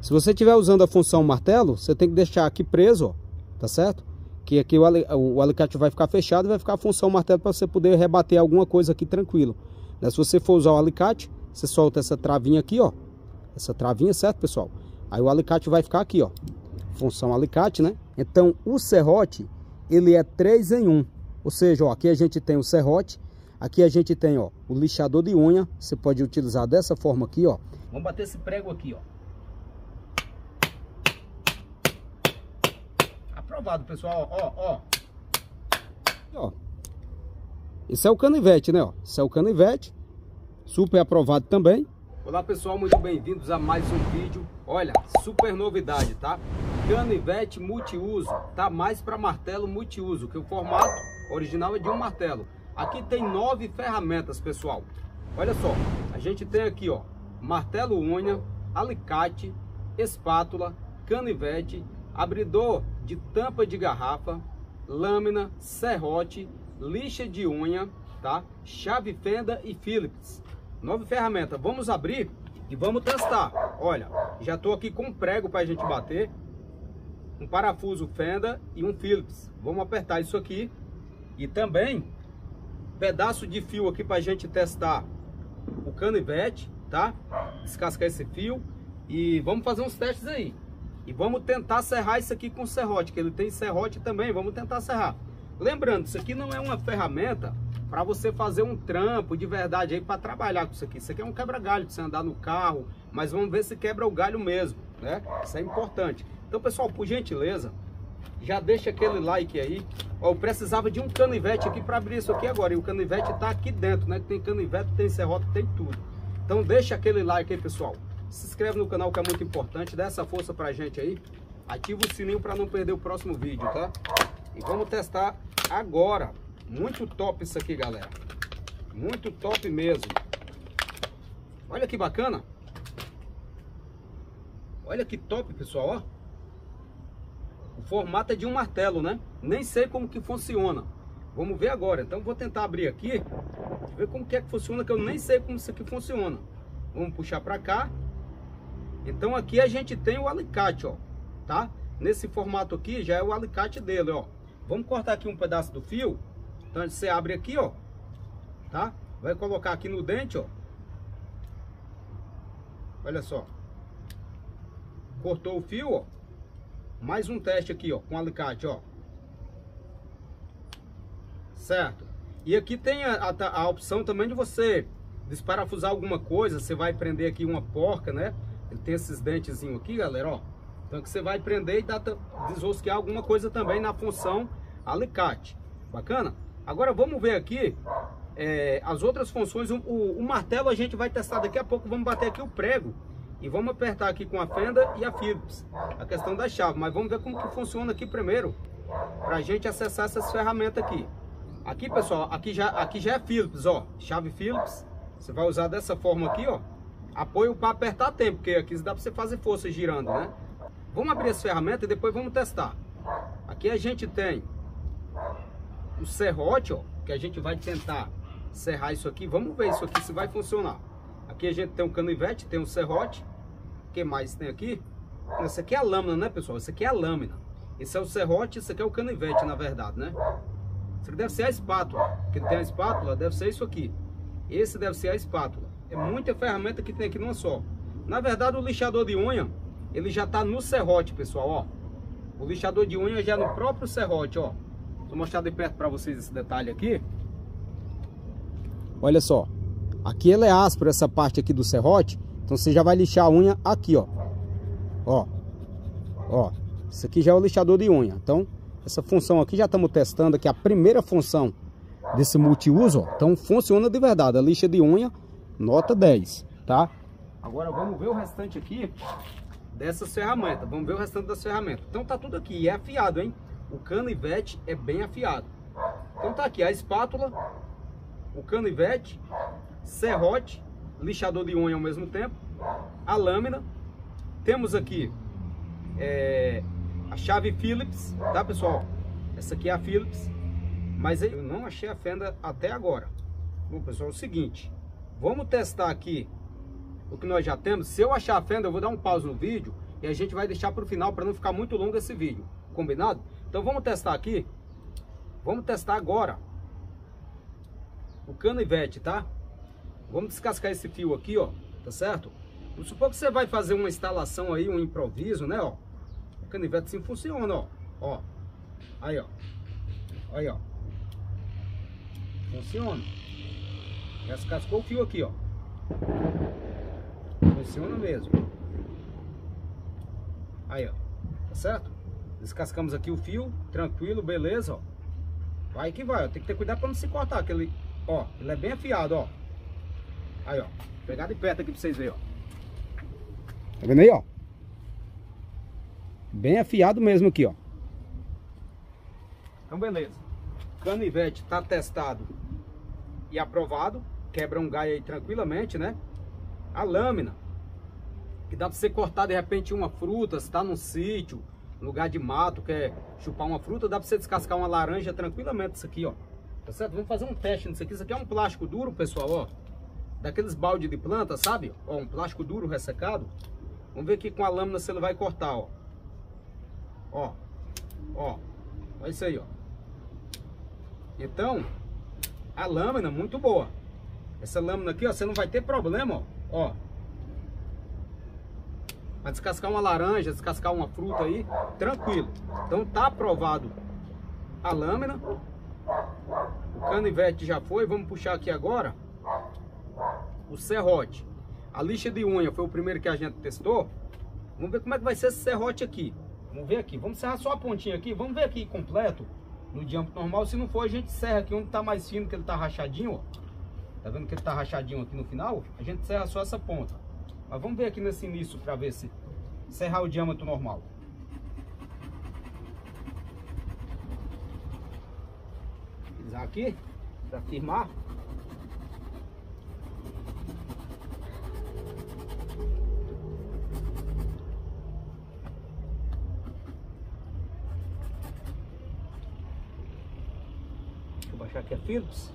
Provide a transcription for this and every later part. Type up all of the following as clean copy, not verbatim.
Se você estiver usando a função martelo, você tem que deixar aqui preso, ó, tá certo? Que aqui o alicate vai ficar fechado e vai ficar a função martelo para você poder rebater alguma coisa aqui tranquilo. Né? Se você for usar o alicate, você solta essa travinha aqui, ó. Essa travinha, certo, pessoal? Aí o alicate vai ficar aqui, ó. Função alicate, né? Então, o serrote, ele é 3 em 1. Ou seja, ó, aqui a gente tem o serrote. Aqui a gente tem, ó, o lixador de unha. Você pode utilizar dessa forma aqui, ó. Vamos bater esse prego aqui, ó. Aprovado, pessoal, ó. Esse é o canivete, né, ó. Esse é o canivete. Super aprovado também. Olá, pessoal, muito bem-vindos a mais um vídeo. Olha, super novidade, tá? Canivete multiuso, tá? Mais para martelo multiuso, que o formato original é de um martelo. Aqui tem 9 ferramentas, pessoal. Olha só, a gente tem aqui, ó, martelo unha, alicate, espátula, canivete, abridor de tampa de garrafa, lâmina, serrote, lixa de unha, tá? Chave fenda e Phillips. 9 ferramentas. Vamos abrir e vamos testar. Olha, já estou aqui com um prego para a gente bater, um parafuso fenda e um Phillips. Vamos apertar isso aqui e também pedaço de fio aqui para a gente testar o canivete, tá? Descascar esse fio e vamos fazer uns testes aí. E vamos tentar serrar isso aqui com serrote, que ele tem serrote também. Vamos tentar serrar. Lembrando, isso aqui não é uma ferramenta para você fazer um trampo de verdade aí para trabalhar com isso aqui. Isso aqui é um quebra-galho para você andar no carro, mas vamos ver se quebra o galho mesmo, né? Isso é importante. Então, pessoal, por gentileza, já deixa aquele like aí. Ó, eu precisava de um canivete aqui para abrir isso aqui agora, e o canivete tá aqui dentro, né? Tem canivete, tem serrote, tem tudo. Então deixa aquele like aí, pessoal. Se inscreve no canal, que é muito importante, dá essa força pra gente aí. Ativa o sininho para não perder o próximo vídeo, tá? E vamos testar agora. Muito top isso aqui, galera. Muito top mesmo. Olha que bacana. Olha que top, pessoal, ó. O formato é de um martelo, né? Nem sei como que funciona. Vamos ver agora. Então vou tentar abrir aqui. Ver como que é que funciona, que eu nem sei como isso aqui funciona. Vamos puxar pra cá. Então aqui a gente tem o alicate, ó. Tá? Nesse formato aqui já é o alicate dele, ó. Vamos cortar aqui um pedaço do fio. Então você abre aqui, ó, tá? Vai colocar aqui no dente, ó. Olha só. Cortou o fio, ó. Mais um teste aqui, ó, com alicate, ó. Certo? E aqui tem a opção também de você desparafusar alguma coisa. Você vai prender aqui uma porca, né? Ele tem esses dentezinhos aqui, galera, ó. Então que você vai prender e desrosquear alguma coisa também na função alicate. Bacana? Agora vamos ver aqui as outras funções. O martelo a gente vai testar daqui a pouco. Vamos bater aqui o prego e vamos apertar aqui com a fenda e a Phillips, a questão da chave. Mas vamos ver como que funciona aqui primeiro, para a gente acessar essas ferramentas aqui. Aqui, pessoal, aqui já é Phillips, ó, chave Phillips. Você vai usar dessa forma aqui, ó, apoio para apertar a tempo, porque aqui dá para você fazer força girando, né? Vamos abrir essa ferramenta e depois vamos testar. Aqui a gente tem o serrote, ó, que a gente vai tentar serrar isso aqui. Vamos ver isso aqui se vai funcionar. Aqui a gente tem um canivete, tem um serrote. O que mais tem aqui? Essa aqui é a lâmina, né, pessoal? Essa aqui é a lâmina. Esse é o serrote, esse aqui é o canivete, na verdade, né? Isso aqui deve ser a espátula. Que tem a espátula, deve ser isso aqui. Esse deve ser a espátula. É muita ferramenta que tem aqui numa só. Na verdade, o lixador de unha, ele já tá no serrote, pessoal, ó. O lixador de unha já é no próprio serrote, ó. Vou mostrar de perto para vocês esse detalhe aqui. Olha só. Aqui ele é áspero, essa parte aqui do serrote. Então você já vai lixar a unha aqui, ó. Ó. Ó. Isso aqui já é o lixador de unha. Então, essa função aqui já estamos testando aqui. A primeira função desse multiuso, ó. Então funciona de verdade. A lixa de unha, nota 10, tá? Agora vamos ver o restante aqui dessas ferramentas. Vamos ver o restante das ferramentas. Então tá tudo aqui. E é afiado, hein? O canivete é bem afiado. Então tá aqui a espátula, o canivete, serrote, lixador de unha ao mesmo tempo, a lâmina. Temos aqui a chave Phillips, tá, pessoal? Essa aqui é a Phillips, mas eu não achei a fenda até agora. Bom, pessoal, é o seguinte, vamos testar aqui o que nós já temos. Se eu achar a fenda, eu vou dar um pause no vídeo e a gente vai deixar para o final para não ficar muito longo esse vídeo, combinado? Então vamos testar aqui, vamos testar agora o canivete, tá? Vamos descascar esse fio aqui, ó, tá certo? Vamos supor que você vai fazer uma instalação aí, um improviso, né, ó. O canivete assim funciona, ó, ó. Aí, ó. Aí, ó. Funciona. Descascou o fio aqui, ó. Funciona mesmo. Aí, ó. Tá certo? Descascamos aqui o fio, tranquilo, beleza, ó. Vai que vai, ó. Tem que ter cuidado pra não se cortar, aquele, ó, ele é bem afiado, ó. Aí, ó. Vou pegar de perto aqui pra vocês verem, ó. Tá vendo aí, ó? Bem afiado mesmo aqui, ó. Então, beleza. O canivete tá testado e aprovado. Quebra um galho aí tranquilamente, né? A lâmina, que dá pra você cortar de repente uma fruta, se tá num sítio, lugar de mato, quer chupar uma fruta, dá pra você descascar uma laranja tranquilamente isso aqui, ó. Tá certo? Vamos fazer um teste nisso aqui. Isso aqui é um plástico duro, pessoal, ó. Daqueles balde de planta, sabe? Ó, um plástico duro ressecado. Vamos ver aqui com a lâmina se ele vai cortar, ó. Ó. Ó. Olha isso aí, ó. Então, a lâmina muito boa. Essa lâmina aqui, ó, você não vai ter problema, ó. Ó. Pra descascar uma laranja, descascar uma fruta aí, tranquilo. Então tá aprovado a lâmina. O canivete já foi. Vamos puxar aqui agora o serrote. A lixa de unha foi o primeiro que a gente testou. Vamos ver como é que vai ser esse serrote aqui. Vamos ver aqui. Vamos serrar só a pontinha aqui. Vamos ver aqui completo, no diâmetro normal. Se não for, a gente serra aqui onde tá mais fino, que ele tá rachadinho, ó. Tá vendo que ele tá rachadinho aqui no final? A gente serra só essa ponta. Mas vamos ver aqui nesse início para ver se serrar o diâmetro normal. Pisar aqui para firmar. Deixa eu baixar aqui a Phillips.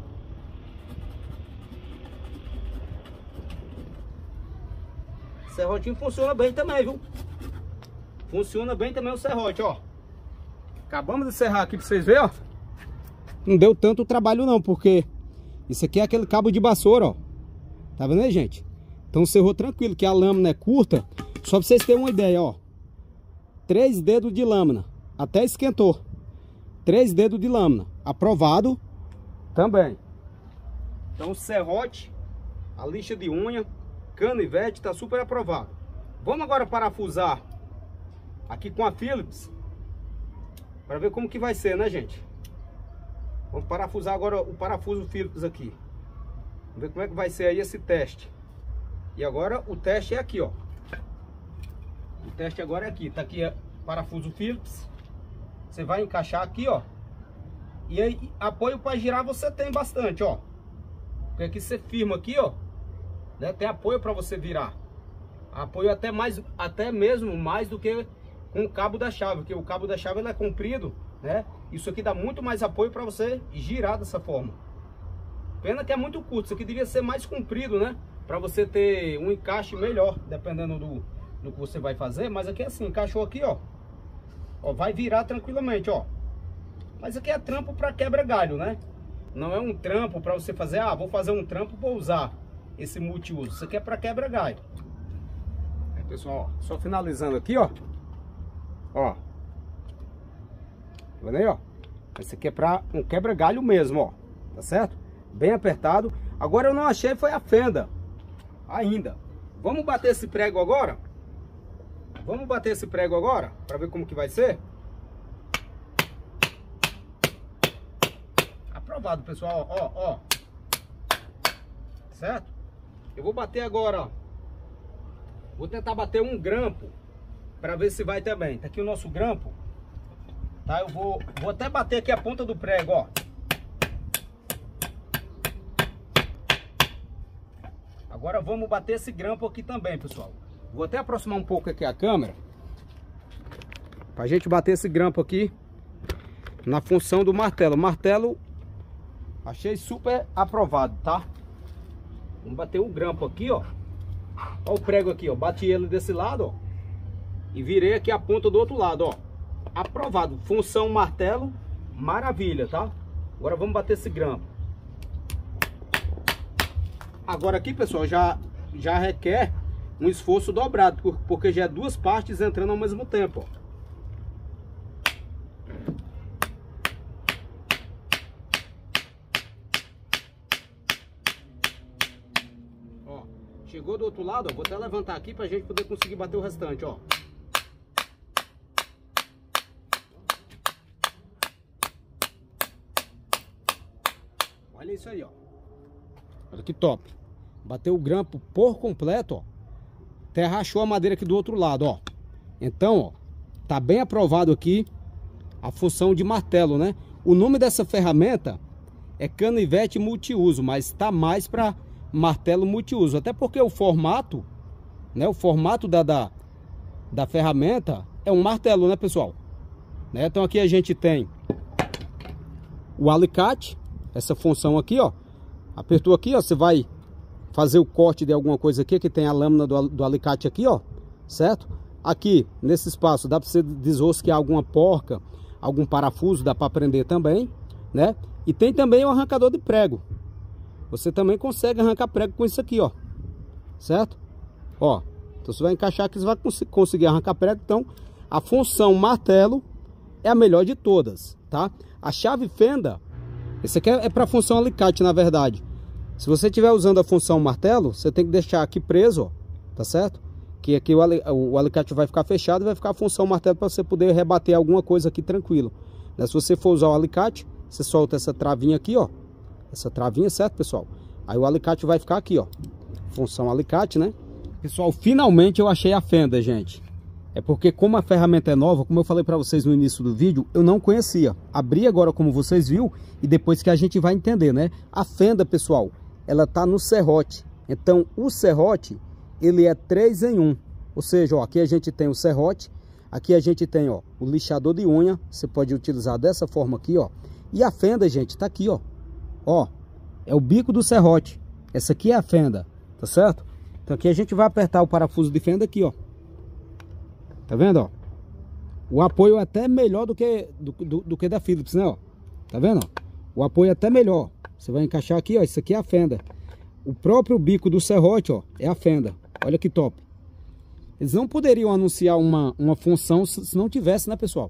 Serrotinho funciona bem também, viu? Funciona bem também o serrote, ó. Acabamos de serrar aqui pra vocês verem, ó. Não deu tanto trabalho não, porque isso aqui é aquele cabo de vassoura, ó. Tá vendo aí, gente? Então serrou tranquilo, que a lâmina é curta. Só pra vocês terem uma ideia, ó. 3 dedos de lâmina. Até esquentou. 3 dedos de lâmina. Aprovado também. Então o serrote, a lixa de unha, canivete, tá super aprovado. Vamos agora parafusar aqui com a Phillips para ver como que vai ser, né, gente? Vamos parafusar agora o parafuso Phillips aqui. Vamos ver como é que vai ser aí esse teste. E agora o teste é aqui, ó. O teste agora é aqui. Tá aqui parafuso Phillips. Você vai encaixar aqui, ó. E aí apoio para girar você tem bastante, ó. Porque aqui você firma aqui, ó. Né? Tem apoio para você virar. Apoio até mesmo mais do que com o cabo da chave, porque o cabo da chave ele é comprido, né? Isso aqui dá muito mais apoio para você girar dessa forma. Pena que é muito curto, isso aqui devia ser mais comprido, né? Para você ter um encaixe melhor, dependendo do que você vai fazer. Mas aqui é assim, encaixou aqui, ó. Ó, vai virar tranquilamente, ó. Mas aqui é trampo para quebra-galho, né? Não é um trampo para você fazer, ah, vou fazer um trampo, vou usar esse multiuso. Isso aqui é para quebra-galho. Aí, pessoal, ó, só finalizando aqui, ó. Ó. Tá vendo aí, ó? Esse aqui é para um quebra-galho mesmo, ó. Tá certo? Bem apertado. Agora eu não achei foi a fenda ainda. Vamos bater esse prego agora? Vamos bater esse prego agora para ver como que vai ser? Aprovado, pessoal, ó, ó. Certo? Eu vou bater agora, ó. Vou tentar bater um grampo para ver se vai também. Tá aqui o nosso grampo. Tá? Eu vou até bater aqui a ponta do prego, ó. Agora vamos bater esse grampo aqui também, pessoal. Vou até aproximar um pouco aqui a câmera pra gente bater esse grampo aqui na função do martelo. O martelo achei super aprovado, tá? Vamos bater o grampo aqui, ó. Ó o prego aqui, ó. Bate ele desse lado, ó. e virei aqui a ponta do outro lado, ó. Aprovado. Função martelo, maravilha, tá? Agora vamos bater esse grampo. Agora aqui, pessoal, já requer um esforço dobrado, porque já é duas partes entrando ao mesmo tempo, ó. Chegou do outro lado, ó, vou até levantar aqui pra gente poder conseguir bater o restante, ó. Olha isso aí, ó. Olha que top. Bateu o grampo por completo, ó. Até rachou a madeira aqui do outro lado, ó. Então, ó, tá bem aprovado aqui a função de martelo, né? O nome dessa ferramenta é canivete multiuso, mas tá mais para martelo multiuso, até porque o formato, né, o formato da ferramenta é um martelo, né, pessoal? Né? Então aqui a gente tem o alicate, essa função aqui, ó, apertou aqui, ó, você vai fazer o corte de alguma coisa aqui, que tem a lâmina do alicate aqui, ó, certo? Aqui, nesse espaço, dá para você desrosquear alguma porca, algum parafuso, dá para prender também, né? E tem também o arrancador de prego. Você também consegue arrancar prego com isso aqui, ó. Certo? Ó. Então você vai encaixar aqui, você vai conseguir arrancar prego. Então, a função martelo é a melhor de todas, tá? A chave fenda, esse aqui é para função alicate, na verdade. Se você estiver usando a função martelo, você tem que deixar aqui preso, ó. Tá certo? Que aqui o alicate vai ficar fechado e vai ficar a função martelo para você poder rebater alguma coisa aqui tranquilo. Né? Se você for usar o alicate, você solta essa travinha aqui, ó. Essa travinha, certo, pessoal? Aí o alicate vai ficar aqui, ó. Função alicate, né? Pessoal, finalmente eu achei a fenda, gente. É porque como a ferramenta é nova, como eu falei para vocês no início do vídeo, eu não conhecia. Abri agora, como vocês viram, e depois que a gente vai entender, né? A fenda, pessoal, ela tá no serrote. Então, o serrote, ele é 3 em 1. Ou seja, ó, aqui a gente tem o serrote, aqui a gente tem, ó, o lixador de unha. Você pode utilizar dessa forma aqui, ó. E a fenda, gente, tá aqui, ó. Ó, é o bico do serrote. Essa aqui é a fenda, tá certo? Então aqui a gente vai apertar o parafuso de fenda aqui, ó. Tá vendo, ó? O apoio é até melhor do que da Philips, né, ó? Tá vendo, ó? O apoio é até melhor. Você vai encaixar aqui, ó. Isso aqui é a fenda. O próprio bico do serrote, ó, é a fenda. Olha que top. Eles não poderiam anunciar uma função se não tivesse, né, pessoal?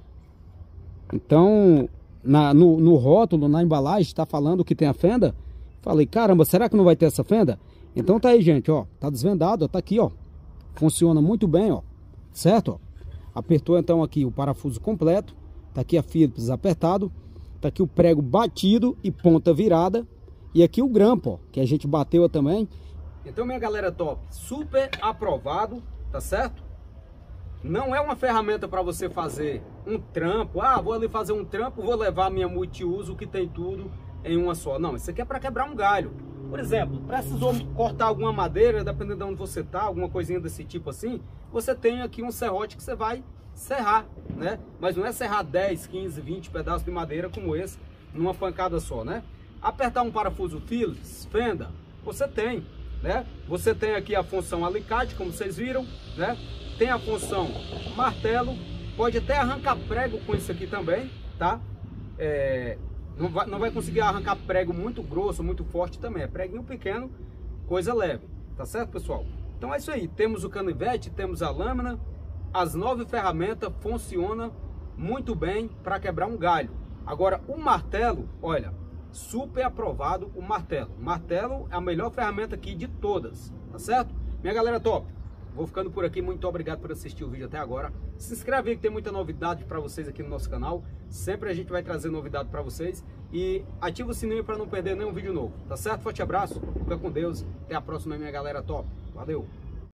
Então, no rótulo, na embalagem, está falando que tem a fenda. Falei, caramba, será que não vai ter essa fenda? Então tá aí, gente, ó. Tá desvendado, ó. Tá aqui, ó. Funciona muito bem, ó. Certo, ó. Apertou então aqui o parafuso completo. Tá aqui a Philips apertado. Tá aqui o prego batido e ponta virada. E aqui o grampo, ó, que a gente bateu também. Então, minha galera top, super aprovado, tá certo? Não é uma ferramenta para você fazer um trampo. Ah, vou ali fazer um trampo, vou levar a minha multiuso que tem tudo em uma só. Não, isso aqui é para quebrar um galho. Por exemplo, precisou cortar alguma madeira, dependendo de onde você tá, alguma coisinha desse tipo assim, você tem aqui um serrote que você vai serrar, né? Mas não é serrar 10, 15, 20 pedaços de madeira como esse, numa pancada só, né? Apertar um parafuso Philips, fenda, você tem, né? Você tem aqui a função alicate, como vocês viram, né? Tem a função martelo, pode até arrancar prego com isso aqui também, tá? Não vai conseguir arrancar prego muito grosso, muito forte também. É preguinho pequeno, coisa leve, tá certo, pessoal? Então é isso aí, temos o canivete, temos a lâmina, as 9 ferramentas funcionam muito bem para quebrar um galho. Agora o martelo, olha, super aprovado o martelo. O martelo é a melhor ferramenta aqui de todas, tá certo? Minha galera top, vou ficando por aqui, muito obrigado por assistir o vídeo até agora. Se inscreve aí que tem muita novidade para vocês aqui no nosso canal. Sempre a gente vai trazer novidade para vocês. E ativa o sininho para não perder nenhum vídeo novo, tá certo? Forte abraço, fica com Deus, até a próxima, minha galera top. Valeu!